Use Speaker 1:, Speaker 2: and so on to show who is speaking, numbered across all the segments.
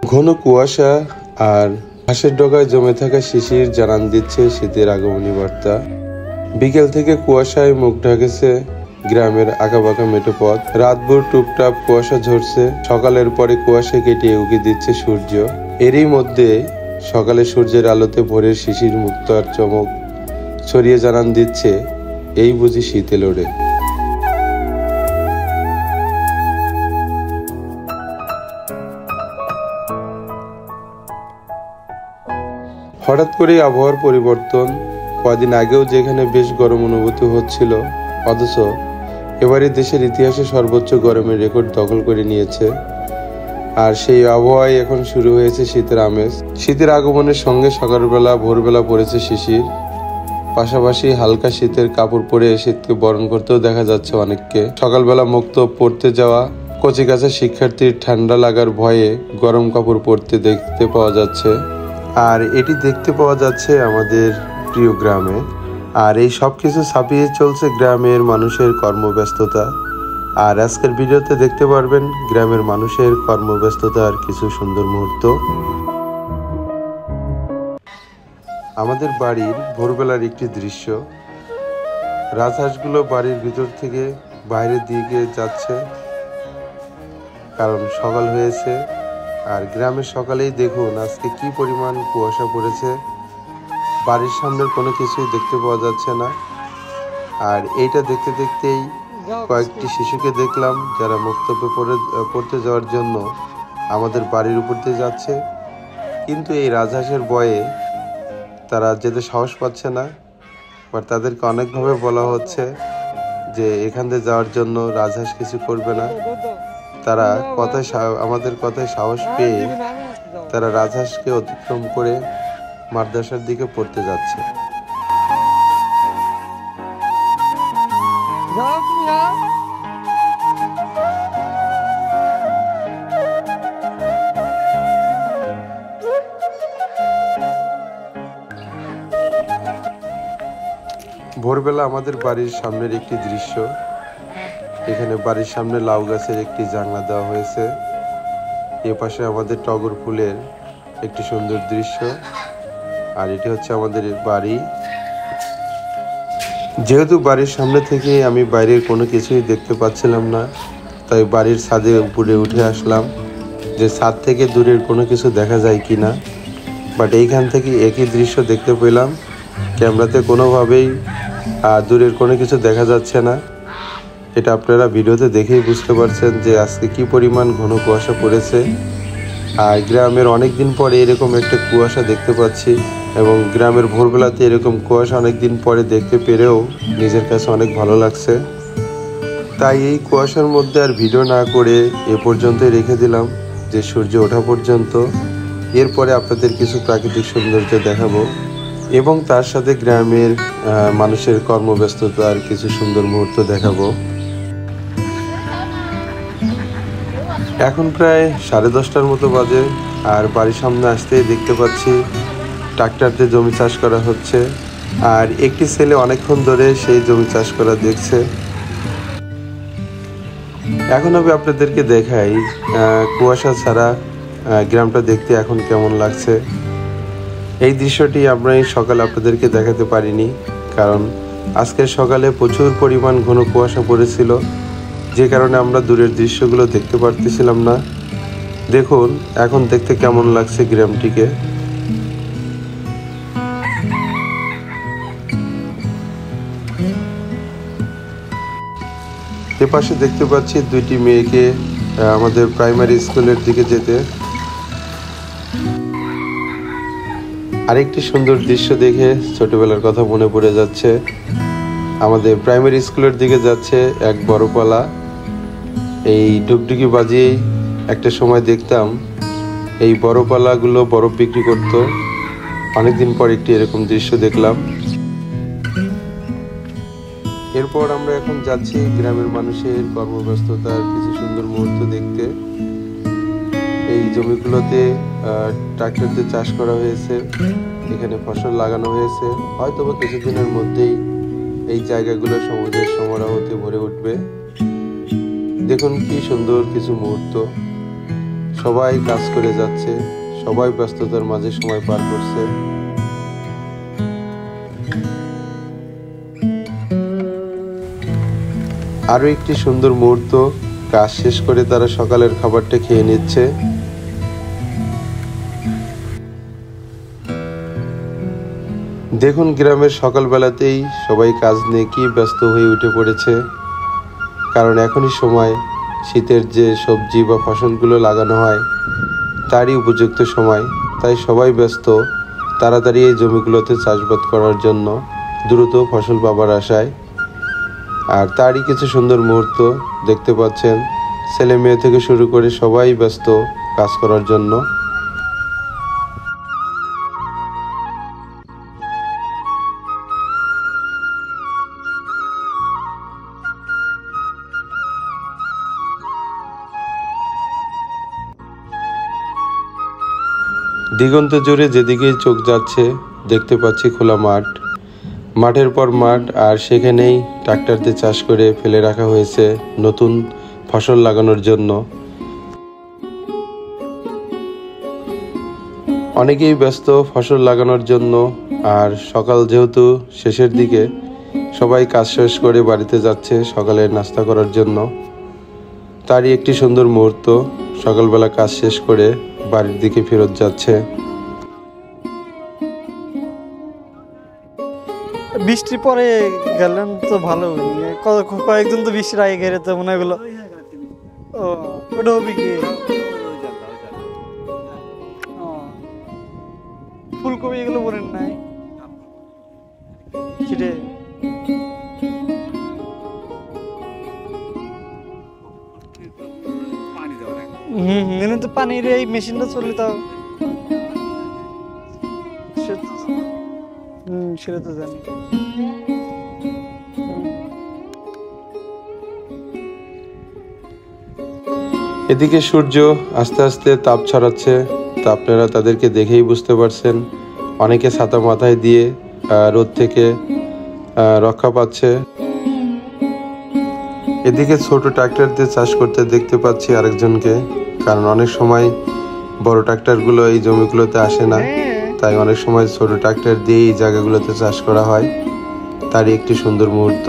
Speaker 1: ঘন কুয়াশা আর ঘাসের ডগায় জমে থাকা শিশির জানান দিচ্ছে শীতের আগমনী বার্তা। বিকেল থেকে কুয়াশায় মুখ ঢাকেছে গ্রামের আঁকাবাঁকা মেঠো পথ। রাতভর টুপটাপ কুয়াশা ঝরছে, সকালের পরে কুয়াশা কেটে উকি দিচ্ছে সূর্য। এরই মধ্যে সকালে সূর্যের আলোতে ভোরের শিশির মুক্ত আর চমক ছড়িয়ে জানান দিচ্ছে এই বুঝি শীত এলো রে। হঠাৎ করে আবহাওয়ার পরিবর্তন। কদিন আগেও যেখানে বেশ গরম অনুভূতি হচ্ছিল, অথচ এবারে দেশের ইতিহাসে সর্বোচ্চ গরমের রেকর্ড দখল করে নিয়েছে। আর সেই আবহাওয়ায় এখন শুরু হয়েছে শীতের আমেজ। শীতের আগমনের সঙ্গে সকালবেলা ভোরবেলা পড়েছে শিশির, পাশাপাশি হালকা শীতের কাপড় পরে শীতকে বরণ করতেও দেখা যাচ্ছে অনেককে। সকালবেলা মুক্ত পড়তে যাওয়া কচিকাঁচা শিক্ষার্থীর ঠান্ডা লাগার ভয়ে গরম কাপড় পরতে দেখতে পাওয়া যাচ্ছে। আর এটি দেখতে পাওয়া যাচ্ছে আমাদের প্রিয় গ্রামে। আর এই সব কিছু ছাপিয়ে চলছে গ্রামের মানুষের কর্মব্যস্ততা। আর আজকের ভিডিওতে দেখতে পারবেন গ্রামের মানুষের কর্মব্যস্ততার কিছু সুন্দর মুহূর্ত। আমাদের বাড়ির ভোরবেলার একটি দৃশ্য। রাজহাঁসগুলো বাড়ির ভিতর থেকে বাইরের দিকে যাচ্ছে, কারণ সকাল হয়েছে। আর গ্রামের সকালেই দেখুন আজকে কি পরিমাণ কুয়াশা পড়েছে, বাড়ির সামনের কোনো কিছুই দেখতে পাওয়া যাচ্ছে না। আর এইটা দেখতে দেখতেই কয়েকটি শিশুকে দেখলাম যারা বক্তব্য পড়তে যাওয়ার জন্য আমাদের বাড়ির উপর দিয়ে যাচ্ছে, কিন্তু এই রাজহাঁসের ভয়ে তারা যেতে সাহস পাচ্ছে না। বাট তাদেরকে অনেকভাবে বলা হচ্ছে যে এখান দিয়ে যাওয়ার জন্য রাজহাঁস কিছু করবে না। তারা আমাদের কথায় সাহস পেয়ে তারা রাজহাঁসকে অতিক্রম করে মাদ্রাসার দিকে পড়তে যাচ্ছে। ভোরবেলা আমাদের বাড়ির সামনের একটি দৃশ্য। এখানে বাড়ির সামনে লাউ গাছের একটি জানলা দেওয়া হয়েছে। এ পাশে আমাদের টগর ফুলের একটি সুন্দর দৃশ্য। আর এটি হচ্ছে আমাদের বাড়ি। যেহেতু বাড়ির সামনে থেকে আমি বাইরের কোনো কিছুই দেখতে পাচ্ছিলাম না, তাই বাড়ির ছাদে উপরে উঠে আসলাম যে ছাদ থেকে দূরের কোনো কিছু দেখা যায় কি না। বাট এইখান থেকে একই দৃশ্য দেখতে পেলাম। ক্যামেরাতে কোনোভাবেই দূরের কোনো কিছু দেখা যাচ্ছে না। এটা আপনারা ভিডিওতে দেখেই বুঝতে পারছেন যে আজকে কি পরিমাণ ঘন কুয়াশা পড়েছে। আর গ্রামের অনেক দিন পরে এরকম একটা কুয়াশা দেখতে পাচ্ছি, এবং গ্রামের ভোরবেলাতে এরকম কুয়াশা অনেক দিন পরে দেখতে পেরেও নিজের কাছে অনেক ভালো লাগছে। তাই এই কুয়াশার মধ্যে আর ভিডিও না করে এ পর্যন্তই রেখে দিলাম, যে সূর্য ওঠা পর্যন্ত। এরপরে আপনাদের কিছু প্রাকৃতিক সৌন্দর্য দেখাবো এবং তার সাথে গ্রামের মানুষের কর্মব্যস্ততার কিছু সুন্দর মুহূর্ত দেখাবো। এখন প্রায় 10:30টার মতো বাজে। আর বাড়ির সামনে আসতেই দেখতে পাচ্ছি ট্রাক্টর দিয়ে জমি চাষ করা হচ্ছে। আর একটি ছেলে অনেকক্ষণ ধরে সেই জমি চাষ করা দেখছে। এখন আমি আপনাদেরকে দেখাই কুয়াশা ছাড়া গ্রামটা দেখতে এখন কেমন লাগছে। এই দৃশ্যটি আমরা সকালে আপনাদেরকে দেখাতে পারিনি, কারণ আজকের সকালে প্রচুর পরিমাণ ঘন কুয়াশা পড়েছিল, যে কারণে আমরা দূরের দৃশ্যগুলো দেখতে পারতেছিলাম না। দেখুন এখন দেখতে কেমন লাগছে গ্রামটিকে। এপাশে দেখতে পাচ্ছি দুইটি মেয়েকে আমাদের প্রাইমারি স্কুলের দিকে যেতে। আরেকটি সুন্দর দৃশ্য দেখে ছোটবেলার কথা মনে পড়ে যাচ্ছে। আমাদের প্রাইমারি স্কুলের দিকে যাচ্ছে এক বড়পালা। এই ডুগডুগি বাজিয়েই একটা সময় দেখতাম এই বড়পালাগুলো বরফ বিক্রি করত। অনেকদিন পর একটি এরকম দৃশ্য দেখলাম। এরপর আমরা এখন যাচ্ছি গ্রামের মানুষের কর্মব্যস্ততার কিছু সুন্দর মুহূর্ত দেখতে। এই জমিগুলোতে ট্রাক্টর দিয়ে চাষ করা হয়েছে, এখানে ফসল লাগানো হয়েছে। হয়তোবা কিছুদিনের মধ্যেই এই জায়গাগুলো সমুদ্রের সমারোহতে ভরে উঠবে। দেখুন কি সুন্দর কিছু মুহূর্ত। সবাই কাজ করে যাচ্ছে, সবাই ব্যস্ততার মাঝে সময় পার করছে। আরো একটি সুন্দর মুহূর্ত, কাজ শেষ করে তারা সকালের খাবারটা খেয়ে নিচ্ছে। দেখুন গ্রামের সকালবেলাতেই সবাই কাজ নিয়ে কি ব্যস্ত হয়ে উঠে পড়েছে, কারণ এখনই সময় শীতের যে সবজি বা ফসলগুলো লাগানো হয় তারই উপযুক্ত সময়। তাই সবাই ব্যস্ত তাড়াতাড়ি এই জমিগুলোতে চাষবাদ করার জন্য, দ্রুত ফসল পাবার আশায়। আর তারই কিছু সুন্দর মুহূর্ত দেখতে পাচ্ছেন, ছেলে মেয়ে থেকে শুরু করে সবাই ব্যস্ত কাজ করার জন্য। দিগন্ত জুড়ে যেদিকেই চোখ যাচ্ছে দেখতে পাচ্ছি খোলা মাঠ, মাঠের পর মাঠ, আর সেখানেই ট্রাক্টর দিয়ে চাষ করে ফেলে রাখা হয়েছে নতুন ফসল লাগানোর জন্য। অনেকেই ব্যস্ত ফসল লাগানোর জন্য, আর সকাল যেহেতু শেষের দিকে, সবাই কাজ শেষ করে বাড়িতে যাচ্ছে সকালে নাস্তা করার জন্য। তারই একটি সুন্দর মুহূর্ত, সকালবেলা কাজ শেষ করে বাড়ির দিকে ফেরত যাচ্ছে।
Speaker 2: বৃষ্টি পরে গেলেন তো ভালো, কয়েকজন তো বৃষ্টির আগে গেলে তো মনে হলো ওটা হবে কি ফুলকপি এগুলো বলেন নাই সেটা এনে তো পানির এই মেশিনটা চললে তাও সেটা তো জানি।
Speaker 1: এদিকে সূর্য আস্তে আস্তে তাপ ছড়াচ্ছে, তা আপনারা তাদেরকে দেখেই বুঝতে পারছেন। অনেকে ছাতা মাথায় দিয়ে রোদ থেকে রক্ষা পাচ্ছে। এদিকে ছোট ট্রাক্টর দিয়ে চাষ করতে দেখতে পাচ্ছি আরেকজনকে, কারণ অনেক সময় বড় ট্রাক্টরগুলো এই জমিগুলোতে আসে না, তাই অনেক সময় ছোট ট্রাক্টর দিয়ে এই জায়গাগুলোতে চাষ করা হয়। তারই একটি সুন্দর মুহূর্ত।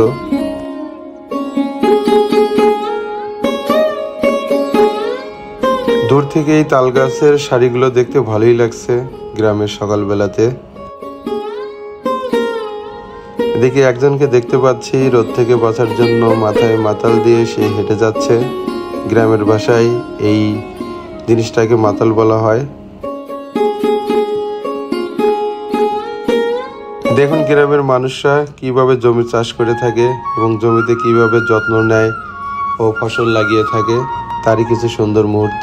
Speaker 1: দূর থেকে এই তাল গাছের সারিগুলো দেখতে ভালোই লাগছে গ্রামের সকালবেলাতে। এদিকে একজনকে দেখতে পাচ্ছি রোদ থেকে বাঁচার জন্য মাথায় মাতাল দিয়ে সে হেঁটে যাচ্ছে। গ্রামের ভাষায় এই জিনিসটাকে মাতাল বলা হয়। দেখুন গ্রামের মানুষরা কিভাবে জমি চাষ করে থাকে এবং জমিতে কিভাবে যত্ন নেয় ও ফসল লাগিয়ে থাকে, তারই কিছু সুন্দর মুহূর্ত।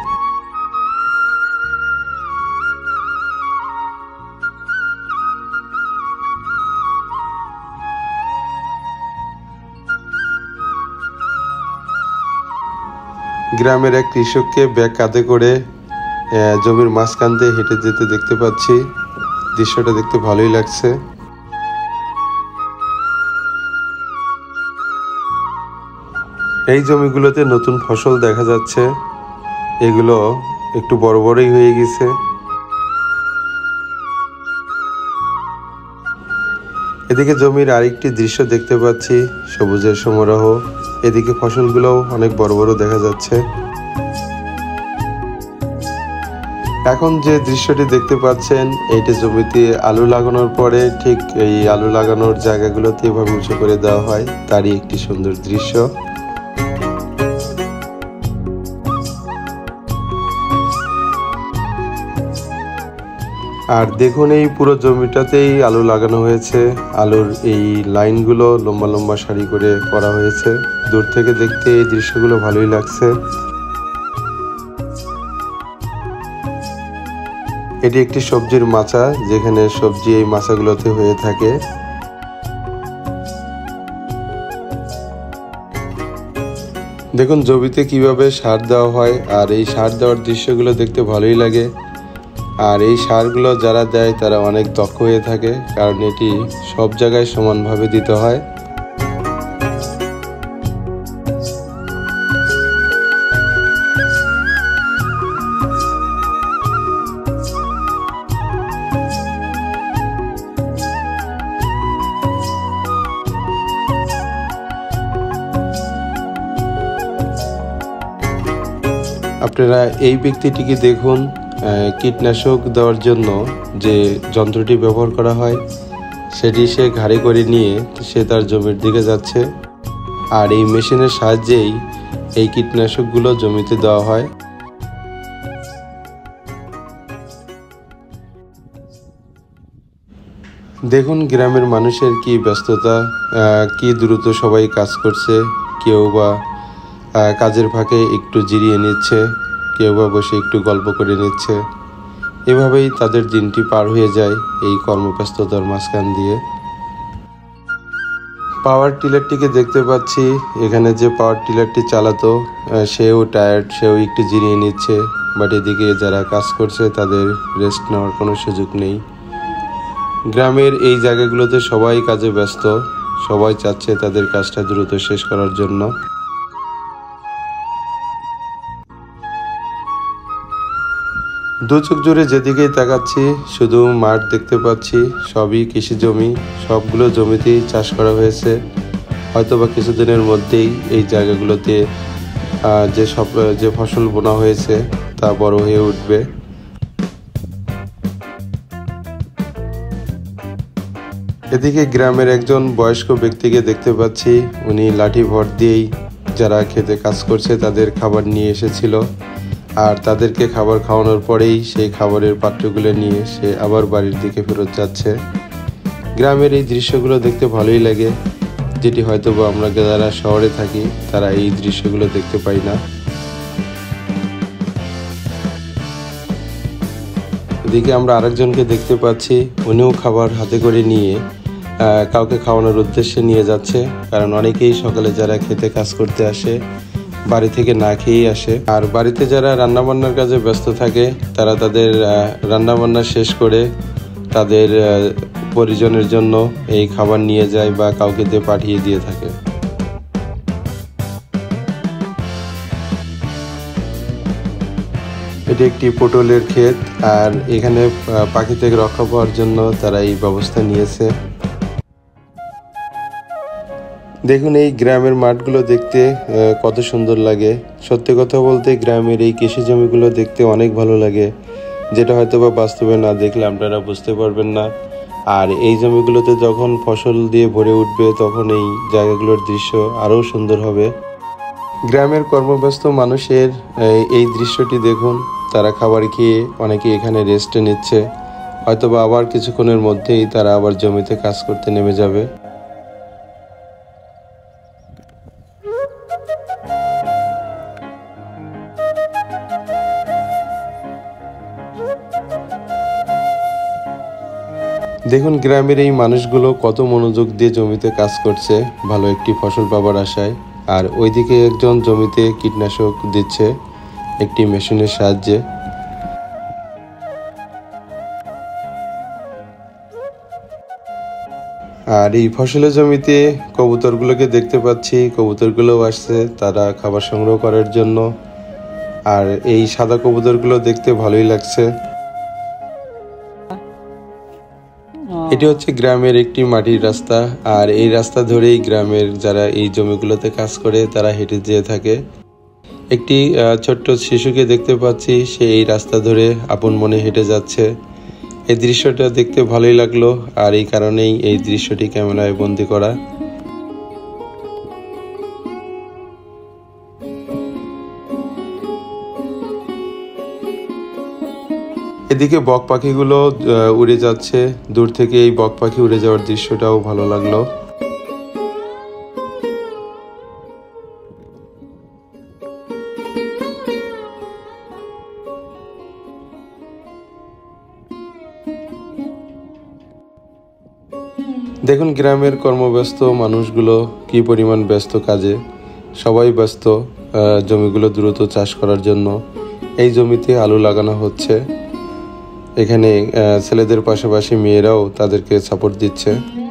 Speaker 1: গ্রামের এক কৃষককে ব্যাগ কাঁধে করে জমির মাঝখান দিয়ে হেঁটে যেতে দেখতে পাচ্ছি। দৃশ্যটা দেখতে ভালোই লাগছে। এই জমিগুলোতে নতুন ফসল দেখা যাচ্ছে, এগুলো একটু বড় বড়ই হয়ে গেছে। এদিকে জমির আরেকটি দৃশ্য দেখতে পাচ্ছি, সবুজের সমারোহ। এদিকে ফসলগুলোও অনেক বড় বড় দেখা যাচ্ছে। এখন যে দৃশ্যটি দেখতে পাচ্ছেন, এইটা জমিতে আলু লাগানোর পরে ঠিক এই আলু লাগানোর জায়গাগুলোতে এভাবে উঁচু করে দেওয়া হয়, তারই একটি সুন্দর দৃশ্য। আর দেখুন এই পুরো জমিটাতেই আলু লাগানো হয়েছে। আলুর এই লাইনগুলো লম্বা লম্বা সারি করে করা হয়েছে। দূর থেকে দেখতে এই দৃশ্যগুলো ভালোই লাগছে। এটি একটি সবজির মাচা, যেখানে সবজি এই মাচাগুলোতে হয়ে থাকে। দেখুন জমিতে কিভাবে সার দেওয়া হয়, আর এই সার দেওয়ার দৃশ্যগুলো দেখতে ভালোই লাগে। আর এই সারগুলো যারা দেয় তারা অনেক দক্ষ হয়ে থাকে, কারণ এটি সব জায়গায় সমানভাবে দিতে হয়। আপনারা এই ব্যক্তিটিকে দেখুন, কীটনাশক দেওয়ার জন্য যে যন্ত্রটি ব্যবহার করা হয় সেটি সে ঘাড়ে করে নিয়ে সে তার জমির দিকে যাচ্ছে। আর এই মেশিনের সাহায্যেই এই কীটনাশকগুলো জমিতে দেওয়া হয়। দেখুন গ্রামের মানুষের কি ব্যস্ততা, কি দ্রুত সবাই কাজ করছে। কেউ বা কাজের ফাঁকে একটু জিরিয়ে নিচ্ছে, কেউ বা বসে একটু গল্প করে নিচ্ছে। এভাবেই তাদের দিনটি পার হয়ে যায় এই কর্মব্যস্ততার মাঝখান দিয়ে। পাওয়ার টিলারটিকে দেখতে পাচ্ছি, এখানে যে পাওয়ার টিলারটি চালাতো সেও টায়ার্ড, সেও একটু জিরিয়ে নিচ্ছে। বাট এদিকে যারা কাজ করছে তাদের রেস্ট নেওয়ার কোনো সুযোগ নেই। গ্রামের এই জায়গাগুলোতে সবাই কাজে ব্যস্ত, সবাই চাচ্ছে তাদের কাজটা দ্রুত শেষ করার জন্য। দু চোখ জুড়ে যেদিকেই তাকাচ্ছি শুধু মাঠ দেখতে পাচ্ছি, সবই কৃষি জমি, সবগুলো জমিতেই চাষ করা হয়েছে। হয়তোবা কিছুদিনের মধ্যেই এই জায়গাগুলোতে যে ফসল বোনা হয়েছে তা বড় হয়ে উঠবে। এদিকে গ্রামের একজন বয়স্ক ব্যক্তিকে দেখতে পাচ্ছি, উনি লাঠি ভর দিয়েই যারা খেতে কাজ করছে তাদের খাবার নিয়ে এসেছিল। আর তাদেরকে খাবার খাওয়ানোর পরেই সেই খাবারের পাত্রগুলো নিয়ে সে আবার বাড়ির দিকে ফেরত যাচ্ছে। গ্রামের এই দৃশ্যগুলো দেখতে ভালোই লাগে, যেটি হয়তো বা আমরা যারা শহরে থাকি তারা এই দৃশ্যগুলো দেখতে পাই না। এদিকে আমরা আরেকজনকে দেখতে পাচ্ছি, উনিও খাবার হাতে করে নিয়ে কাউকে খাওয়ানোর উদ্দেশ্যে নিয়ে যাচ্ছে। কারণ অনেকেই সকালে যারা খেতে কাজ করতে আসে বাড়ি থেকে না খেয়েই আসে। আর বাড়িতে যারা রান্নাবান্নার কাজে ব্যস্ত থাকে তারা তাদের রান্নাবান্না শেষ করে তাদের পরিজনের জন্য এই খাবার নিয়ে যায় বা কাউকে দিয়ে পাঠিয়ে দিয়ে থাকে। এটি একটি পটলের ক্ষেত, আর এখানে পাখি থেকে রক্ষা পাওয়ার জন্য তারা এই ব্যবস্থা নিয়েছে। দেখুন এই গ্রামের মাঠগুলো দেখতে কত সুন্দর লাগে। সত্যি কথা বলতে গ্রামের এই কৃষি জমিগুলো দেখতে অনেক ভালো লাগে, যেটা হয়তো বা বাস্তবে না দেখলে আপনারা বুঝতে পারবেন না। আর এই জমিগুলোতে যখন ফসল দিয়ে ভরে উঠবে তখন এই জায়গাগুলোর দৃশ্য আরও সুন্দর হবে। গ্রামের কর্মব্যস্ত মানুষের এই দৃশ্যটি দেখুন, তারা খাবার খেয়ে অনেকে এখানে রেস্টে নিচ্ছে। হয়তোবা আবার কিছুক্ষণের মধ্যেই তারা আবার জমিতে কাজ করতে নেমে যাবে। দেখুন গ্রামের এই মানুষগুলো কত মনোযোগ দিয়ে জমিতে কাজ করছে ভালো একটি ফসল পাবার আশায়। আর ওইদিকে একজন জমিতে কীটনাশক দিচ্ছে একটি মেশিনের সাহায্যে। আর এই ফসলের জমিতে কবুতরগুলোকে দেখতে পাচ্ছি, কবুতরগুলোও আসছে তারা খাবার সংগ্রহ করার জন্য। আর এই সাদা কবুতরগুলো দেখতে ভালোই লাগছে। এটি হচ্ছে গ্রামের একটি মাটির রাস্তা, আর এই রাস্তা ধরেই গ্রামের যারা এই জমিগুলোতে কাজ করে তারা হেঁটে যেয়ে থাকে। একটি ছোট্ট শিশুকে দেখতে পাচ্ছি, সে এই রাস্তা ধরে আপন মনে হেঁটে যাচ্ছে। এই দৃশ্যটা দেখতে ভালোই লাগলো, আর এই কারণেই এই দৃশ্যটি ক্যামেরায় বন্দি করা। এদিকে বক পাখিগুলো উড়ে যাচ্ছে, দূর থেকে এই বক পাখি উড়ে যাওয়ার দৃশ্যটাও ভালো লাগলো। দেখুন গ্রামের কর্মব্যস্ত মানুষগুলো কি পরিমাণ ব্যস্ত কাজে। সবাই ব্যস্ত জমিগুলো দ্রুত চাষ করার জন্য। এই জমিতে আলু লাগানো হচ্ছে, এখানে ছেলেদের পাশাপাশি মেয়েরাও তাদেরকে সাপোর্ট দিচ্ছে।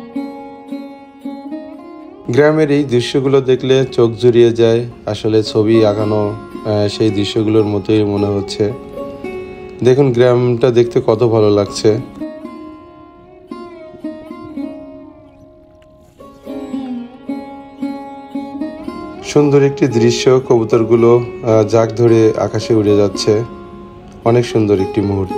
Speaker 1: গ্রামের এই দৃশ্যগুলো দেখলে চোখ জুড়িয়ে যায়, আসলে ছবি আঁকানো সেই দৃশ্যগুলোর মতোই মনে হচ্ছে। দেখুন গ্রামটা দেখতে কত ভালো লাগছে। সুন্দর একটি দৃশ্য, কবুতরগুলো জাক ধরে আকাশে উড়ে যাচ্ছে। অনেক সুন্দর একটি মুহূর্ত।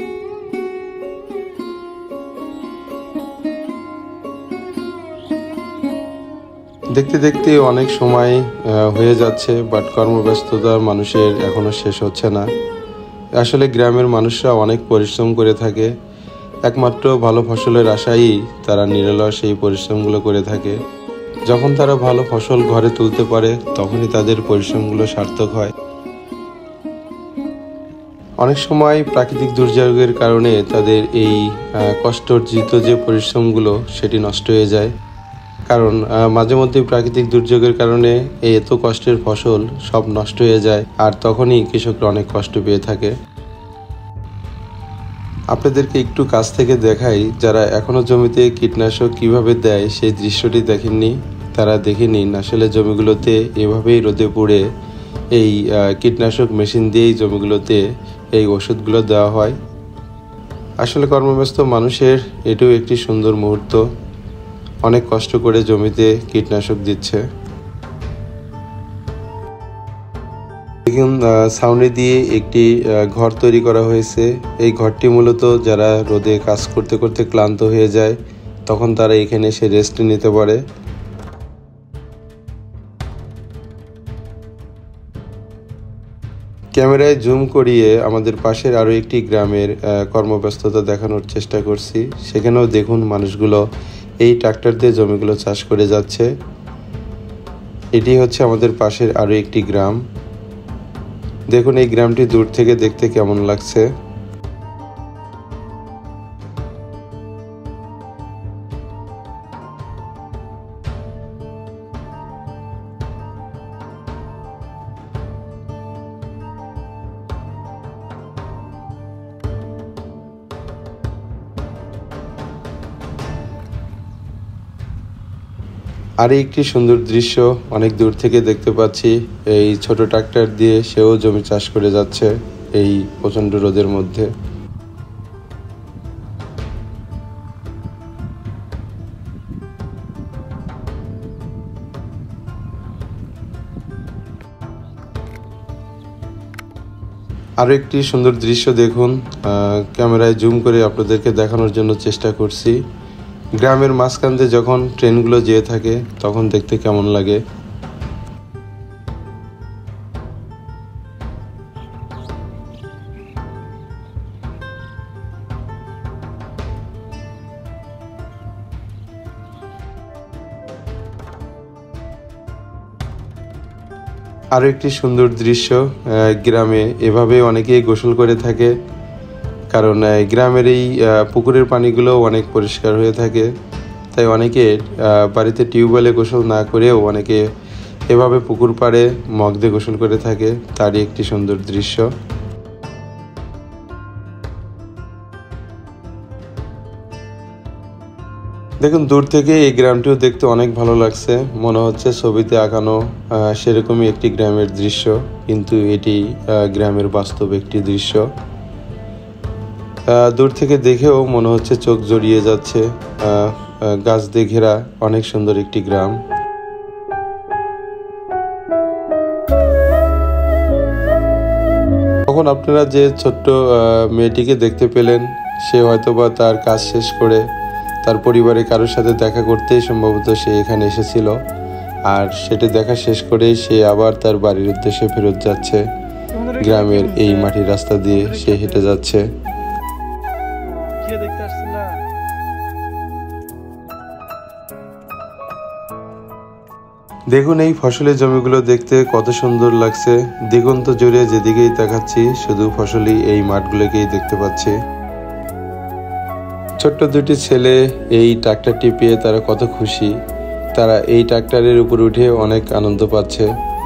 Speaker 1: দেখতে দেখতে অনেক সময় হয়ে যাচ্ছে, বাট কর্মব্যস্ততা মানুষের এখনো শেষ হচ্ছে না। আসলে গ্রামের মানুষরা অনেক পরিশ্রম করে থাকে, একমাত্র ভালো ফসলের আশায়ই তারা নিরলস এই পরিশ্রমগুলো করে থাকে। যখন তারা ভালো ফসল ঘরে তুলতে পারে তখনই তাদের পরিশ্রমগুলো সার্থক হয়। অনেক সময় প্রাকৃতিক দুর্যোগের কারণে তাদের এই কষ্টার্জিত যে পরিশ্রমগুলো সেটি নষ্ট হয়ে যায়। কারণ মাঝে মধ্যে প্রাকৃতিক দুর্যোগের কারণে এই এত কষ্টের ফসল সব নষ্ট হয়ে যায়, আর তখনই কৃষকরা অনেক কষ্ট পেয়ে থাকে। আপনাদেরকে একটু কাছ থেকে দেখাই, যারা এখনো জমিতে কীটনাশক কিভাবে দেয় সেই দৃশ্যটি দেখেননি, তারা দেখে নিন। আসলে জমিগুলোতে এভাবেই রোদে পুড়ে এই কীটনাশক মেশিন দিয়েই জমিগুলোতে এই ওষুধগুলো দেওয়া হয়। আসলে কর্মব্যস্ত মানুষের এটাও একটি সুন্দর মুহূর্ত, অনেক কষ্ট করে জমিতে কীটনাশক দিচ্ছে। দেখুন, ছাউনি দিয়ে একটি ঘর তৈরি করা হয়েছে। এই ঘরটি মূলত যারা রোদে কাজ করতে করতে ক্লান্ত হয়ে যায় তখন তারা এখানে এসে রেস্ট নিতে পারে। ক্যামেরায় জুম করিয়ে আমাদের পাশের আরও একটি গ্রামের কর্মব্যস্ততা দেখানোর চেষ্টা করছি। সেখানেও দেখুন মানুষগুলো এই ট্রাক্টর দিয়ে জমিগুলো চাষ করে যাচ্ছে। এটি হচ্ছে আমাদের পাশের আরও একটি গ্রাম। দেখুন এই গ্রামটি দূর থেকে দেখতে কেমন লাগছে। আর একটি সুন্দর দৃশ্য অনেক দূর থেকে দেখতে পাচ্ছি, এই ছোট ট্রাক্টর দিয়ে সেও জমি চাষ করে যাচ্ছে এই প্রচণ্ড রোদের মধ্যে। আরও একটি সুন্দর দৃশ্য দেখুন, ক্যামেরায় জুম করে আপনাদেরকে দেখানোর জন্য চেষ্টা করছি। গ্রামের মাঝখান দিয়ে যখন ট্রেনগুলো যেয়ে থাকে তখন দেখতে কেমন লাগে। আরও একটি সুন্দর দৃশ্য, গ্রামে এভাবে অনেকেই গোসল করে থাকে, কারণ গ্রামের এই পুকুরের পানিগুলো অনেক পরিষ্কার হয়ে থাকে। তাই অনেকে বাড়িতে টিউবওয়েলে গোসল না করেও অনেকে এভাবে পুকুর পাড়ে মগ দিয়ে গোসল করে থাকে, তারই একটি সুন্দর দৃশ্য। দেখুন দূর থেকে এই গ্রামটিও দেখতে অনেক ভালো লাগছে, মনে হচ্ছে ছবিতে আঁকানো সেরকমই একটি গ্রামের দৃশ্য, কিন্তু এটি গ্রামের বাস্তব একটি দৃশ্য। দূর থেকে দেখেও মনে হচ্ছে চোখ জড়িয়ে যাচ্ছে। গাছ দিয়ে ঘেরা অনেক সুন্দর একটি গ্রাম। তখন আপনারা যে ছোট্ট মেয়েটিকে দেখতে পেলেন, সে হয়তোবা তার কাজ শেষ করে তার পরিবারে কারোর সাথে দেখা করতেই সম্ভবত সে এখানে এসেছিল, আর সেটি দেখা শেষ করেই সে আবার তার বাড়ির উদ্দেশ্যে ফেরত যাচ্ছে। গ্রামের এই মাটির রাস্তা দিয়ে সে হেঁটে যাচ্ছে। দেখুন এই ফসলের জমিগুলো দেখতে কত সুন্দর লাগছে। দিগন্ত জুড়ে যেদিকেই তাকাচ্ছি শুধু ফসলি এই মাঠগুলোকেই দেখতে পাচ্ছি। ছোট্ট দুটি ছেলে এই ট্রাক্টরটি পেয়ে তারা কত খুশি, তারা এই ট্রাক্টরের উপর উঠে অনেক আনন্দ পাচ্ছে।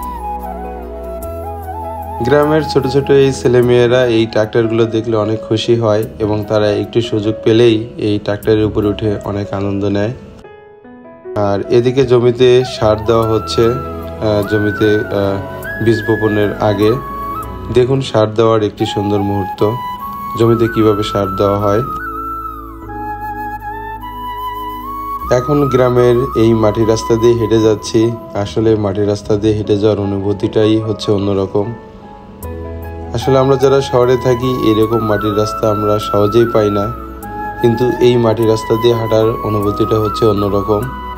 Speaker 1: গ্রামের ছোট ছোট এই ছেলেমেয়েরা এই ট্রাক্টরগুলো দেখলে অনেক খুশি হয় এবং তারা একটু সুযোগ পেলেই এই ট্রাক্টরের উপর উঠে অনেক আনন্দ নেয়। আর এদিকে জমিতে সার দেওয়া হচ্ছে, জমিতে বীজ বপনের আগে। দেখুন সার দেওয়ার একটি সুন্দর মুহূর্ত, জমিতে কিভাবে সার দেওয়া হয়। এখন গ্রামের এই মাটির রাস্তা দিয়ে হেঁটে যাচ্ছি। আসলে মাটির রাস্তা দিয়ে হেঁটে যাওয়ার অনুভূতিটাই হচ্ছে অন্যরকম। আসলে আমরা যারা শহরে থাকি এরকম মাটির রাস্তা আমরা সহজেই পাই না, কিন্তু এই মাটির রাস্তা দিয়ে হাঁটার অনুভূতিটা হচ্ছে অন্যরকম।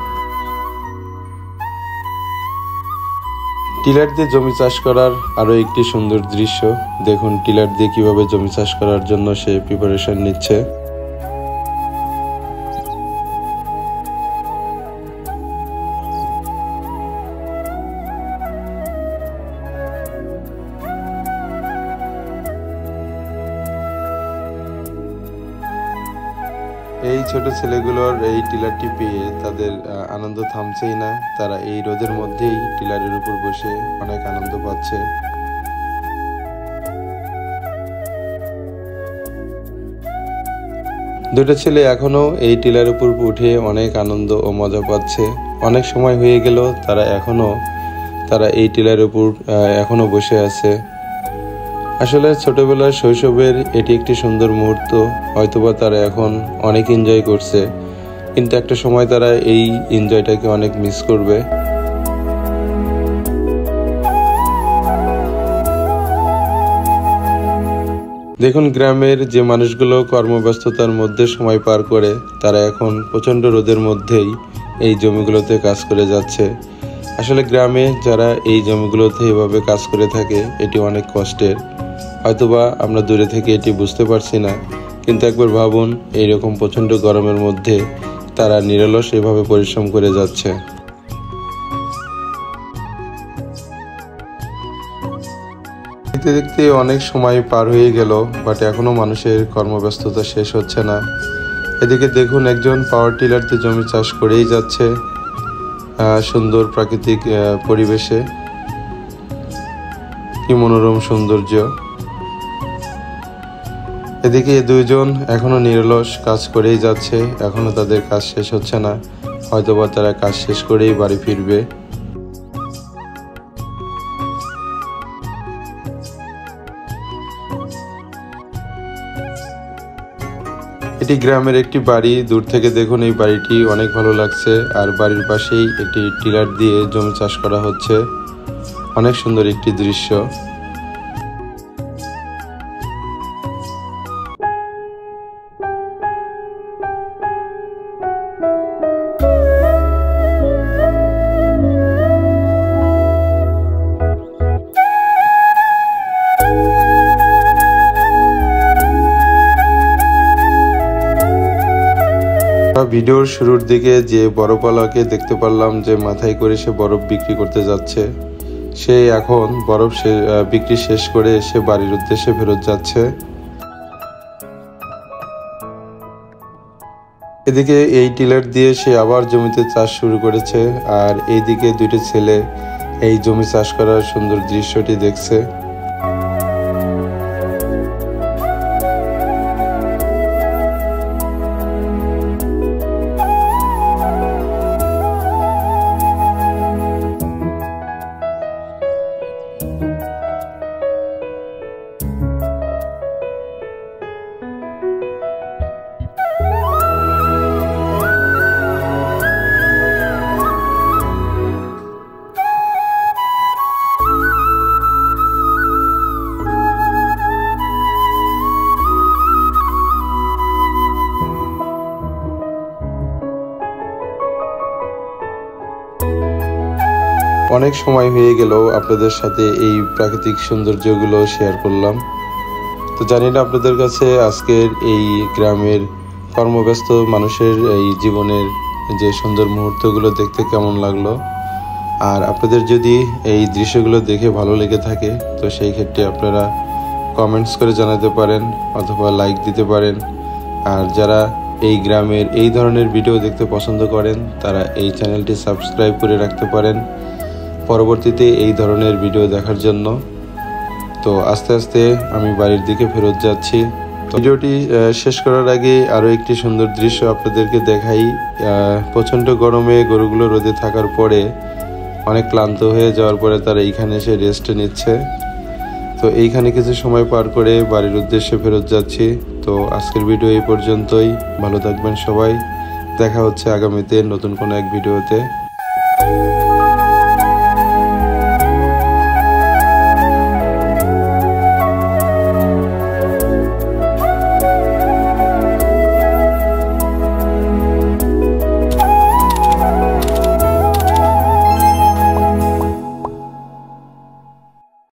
Speaker 1: টিলার দিয়ে জমি চাষ করার আরো একটি সুন্দর দৃশ্য। দেখুন টিলার দিয়ে কিভাবে জমি চাষ করার জন্য সে প্রিপারেশন নিচ্ছে। এই ছোট ছেলেগুলোর এই টিলারটি পেয়ে তাদের আনন্দ থামছেই না। তারা এই রোদের মধ্যেই টিলারের উপর বসে অনেক আনন্দ পাচ্ছে। দুটো ছেলে এখনো এই টিলার উপর উঠে অনেক আনন্দ ও মজা পাচ্ছে। অনেক সময় হয়ে গেল তারা এই টিলার উপর এখনো বসে আছে। আসলে ছোটবেলার শৈশবের এটি একটি সুন্দর মুহূর্ত। হয়তোবা তারা এখন অনেক এনজয় করছে, কিন্তু একটা সময় তারা এই এনজয়টাকে অনেক মিস করবে। দেখুন গ্রামের যে মানুষগুলো কর্মব্যস্ততার মধ্যে সময় পার করে, তারা এখন প্রচণ্ড রোদের মধ্যেই এই জমিগুলোতে কাজ করে যাচ্ছে। আসলে গ্রামে যারা এই জমিগুলোতে এভাবে কাজ করে থাকে এটি অনেক কষ্টের। হয়তোবা আমরা দূরে থেকে এটি বুঝতে পারছি না, কিন্তু একবার ভাবুন এইরকম প্রচণ্ড গরমের মধ্যে তারা নিরলস এভাবে পরিশ্রম করে যাচ্ছে। দেখতে দেখতে অনেক সময় পার হয়ে গেল, বাট এখনো মানুষের কর্মব্যস্ততা শেষ হচ্ছে না। এদিকে দেখুন একজন পাওয়ার টিলার দিয়ে জমি চাষ করেই যাচ্ছে সুন্দর প্রাকৃতিক পরিবেশে। কি মনোরম সৌন্দর্য। এদিকে দুইজন এখনো নিরলস কাজ করেই যাচ্ছে, এখনো তাদের কাজ শেষ হচ্ছে না। হয়তোবা তারা কাজ শেষ করেই বাড়ি ফিরবে। এটি গ্রামের একটি বাড়ি। দূর থেকে দেখুন এই বাড়িটি অনেক ভালো লাগছে, আর বাড়ির পাশেই একটি টিলার দিয়ে জমি চাষ করা হচ্ছে। অনেক সুন্দর একটি দৃশ্য। ভিডিওর শুরুর দিকে যে বরফওয়ালাকে দেখতে পারলাম যে মাথায় করে সে বরফ বিক্রি করতে যাচ্ছে, সে এখন বরফ বিক্রি শেষ করে সে বাড়ির উদ্দেশ্যে ফেরত যাচ্ছে। এদিকে এই টিলার দিয়ে সে আবার জমিতে চাষ শুরু করেছে, আর এইদিকে দুইটি ছেলে এই জমি চাষ করার সুন্দর দৃশ্যটি দেখছে। অনেক সময় হয়ে গেল আপনাদের সাথে এই প্রাকৃতিক সৌন্দর্যগুলো শেয়ার করলাম। তো জানি না আপনাদের কাছে আজকের এই গ্রামের কর্মব্যস্ত মানুষের এই জীবনের যে সুন্দর মুহূর্তগুলো দেখতে কেমন লাগলো। আর আপনাদের যদি এই দৃশ্যগুলো দেখে ভালো লেগে থাকে তো সেই ক্ষেত্রে আপনারা কমেন্টস করে জানাতে পারেন অথবা লাইক দিতে পারেন। আর যারা এই গ্রামের এই ধরনের ভিডিও দেখতে পছন্দ করেন তারা এই চ্যানেলটি সাবস্ক্রাইব করে রাখতে পারেন পরবর্তীতে এই ধরনের ভিডিও দেখার জন্য। তো আস্তে আস্তে আমি বাড়ির দিকে ফেরত যাচ্ছি। তো ভিডিওটি শেষ করার আগে আরও একটি সুন্দর দৃশ্য আপনাদেরকে দেখাই। প্রচণ্ড গরমে গরুগুলো রোদে থাকার পরে অনেক ক্লান্ত হয়ে যাওয়ার পরে তারা এইখানে এসে রেস্ট নিচ্ছে। তো এইখানে কিছু সময় পার করে বাড়ির উদ্দেশ্যে ফেরত যাচ্ছি। তো আজকের ভিডিও এই পর্যন্তই। ভালো থাকবেন সবাই। দেখা হচ্ছে আগামীতে নতুন কোনো এক ভিডিওতে।